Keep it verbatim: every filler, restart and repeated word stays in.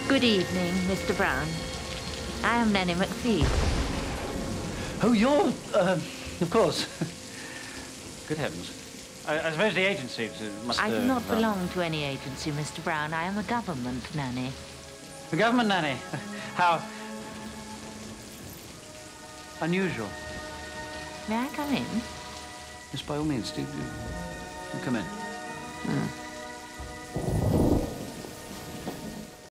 Good evening, Mister Brown. I am Nanny Mcphee. Oh, you're, uh, of course. Good heavens. I, I suppose the agency must... I do uh, not run. belong to any agency, Mister Brown. I am a government nanny. The government nanny? How... unusual. May I come in? Yes, by all means, do, do, do come in. Hmm.